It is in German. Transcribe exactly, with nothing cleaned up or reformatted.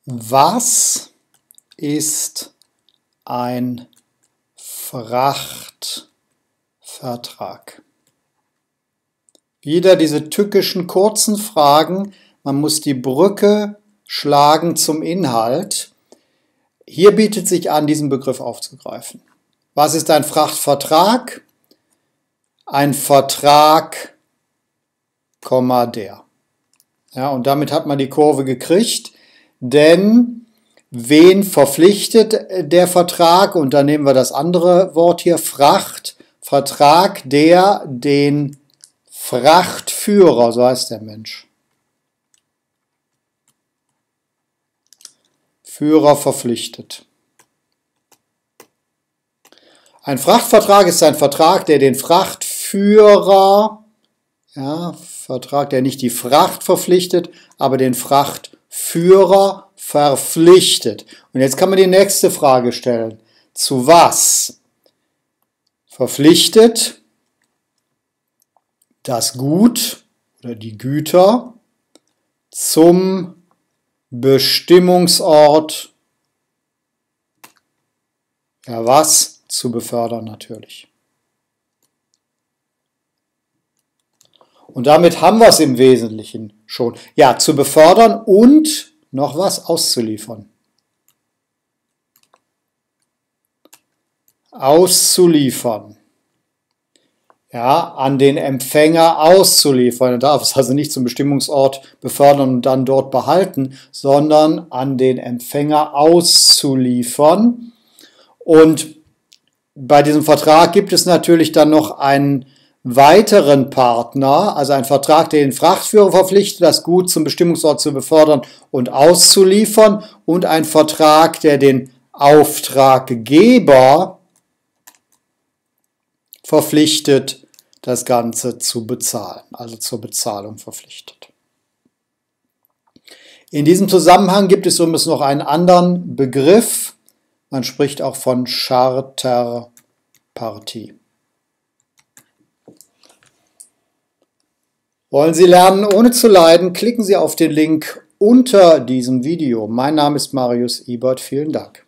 Was ist ein Frachtvertrag? Wieder diese tückischen kurzen Fragen. Man muss die Brücke schlagen zum Inhalt. Hier bietet sich an, diesen Begriff aufzugreifen. Was ist ein Frachtvertrag? Ein Vertrag, der. Ja, und damit hat man die Kurve gekriegt, denn wen verpflichtet der Vertrag? Und dann nehmen wir das andere Wort hier, Frachtvertrag, der den Frachtführer, so heißt der Mensch, Führer verpflichtet. Ein Frachtvertrag ist ein Vertrag, der den Frachtführer, ja, Vertrag, der nicht die Fracht verpflichtet, aber den Frachtführer verpflichtet. Und jetzt kann man die nächste Frage stellen. Zu was verpflichtet das Gut oder die Güter zum Bestimmungsort, ja was, zu befördern natürlich. Und damit haben wir es im Wesentlichen schon. Ja, zu befördern und noch was auszuliefern. Auszuliefern. Ja, an den Empfänger auszuliefern. Er darf es also nicht zum Bestimmungsort befördern und dann dort behalten, sondern an den Empfänger auszuliefern. Und bei diesem Vertrag gibt es natürlich dann noch einen weiteren Partner, also ein Vertrag, der den Frachtführer verpflichtet, das Gut zum Bestimmungsort zu befördern und auszuliefern, und ein Vertrag, der den Auftraggeber verpflichtet, das Ganze zu bezahlen, also zur Bezahlung verpflichtet. In diesem Zusammenhang gibt es übrigens noch einen anderen Begriff. Man spricht auch von Charterpartie. Wollen Sie lernen, ohne zu leiden? Klicken Sie auf den Link unter diesem Video. Mein Name ist Marius Ibert. Vielen Dank.